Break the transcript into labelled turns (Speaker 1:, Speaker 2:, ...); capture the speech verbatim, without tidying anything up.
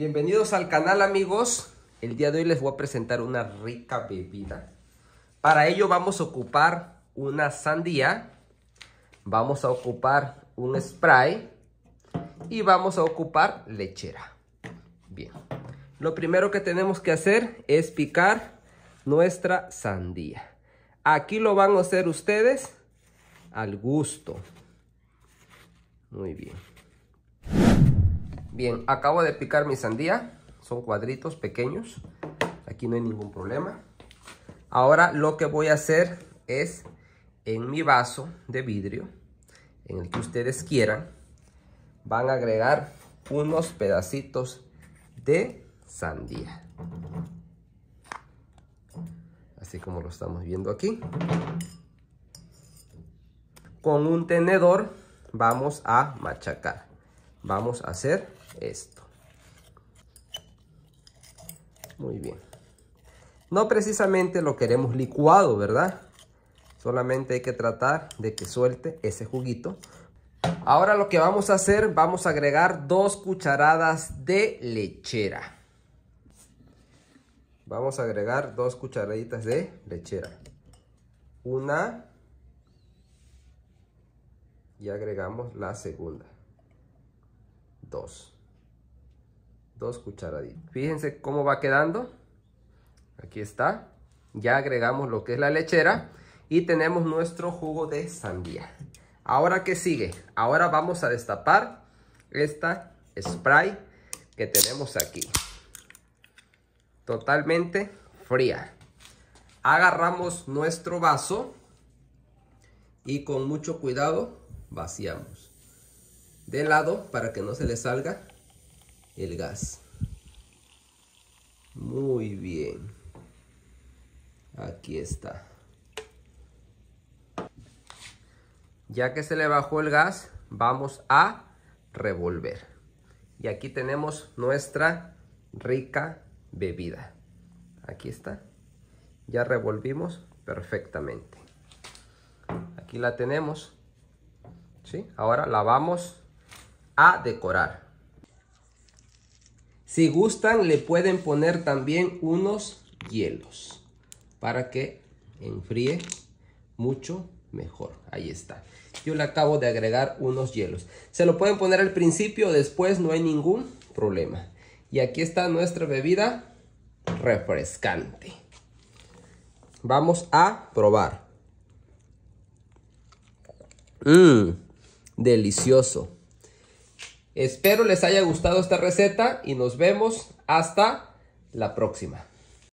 Speaker 1: Bienvenidos al canal, amigos. El día de hoy les voy a presentar una rica bebida. Para ello vamos a ocupar una sandía, vamos a ocupar un spray y vamos a ocupar lechera. Bien, lo primero que tenemos que hacer es picar nuestra sandía. Aquí lo van a hacer ustedes al gusto. Muy bien. Bien, acabo de picar mi sandía. Son cuadritos pequeños. Aquí no hay ningún problema. Ahora lo que voy a hacer es, en mi vaso de vidrio, en el que ustedes quieran, van a agregar unos pedacitos de sandía. Así como lo estamos viendo aquí. Con un tenedor vamos a machacar. Vamos a hacer esto. Muy bien. No precisamente lo queremos licuado, ¿verdad? Solamente hay que tratar de que suelte ese juguito. Ahora lo que vamos a hacer, vamos a agregar dos cucharadas de lechera. Vamos a agregar dos cucharaditas de lechera. Una. Y agregamos la segunda. Dos. Dos cucharaditas. Fíjense cómo va quedando. Aquí está. Ya agregamos lo que es la lechera. Y tenemos nuestro jugo de sandía. Ahora, ¿qué sigue? Ahora vamos a destapar esta spray que tenemos aquí. Totalmente fría. Agarramos nuestro vaso. Y con mucho cuidado vaciamos. De lado para que no se le salga el gas. Muy bien. Aquí está. Ya que se le bajó el gas, vamos a revolver. Y aquí tenemos nuestra rica bebida. Aquí está. Ya revolvimos perfectamente. Aquí la tenemos. ¿Sí? Ahora la vamos a decorar. Si gustan, le pueden poner también unos hielos para que enfríe mucho mejor. Ahí está. Yo le acabo de agregar unos hielos. Se lo pueden poner al principio o después, no hay ningún problema. Y aquí está nuestra bebida refrescante. Vamos a probar. Mmm, delicioso. Espero les haya gustado esta receta y nos vemos hasta la próxima.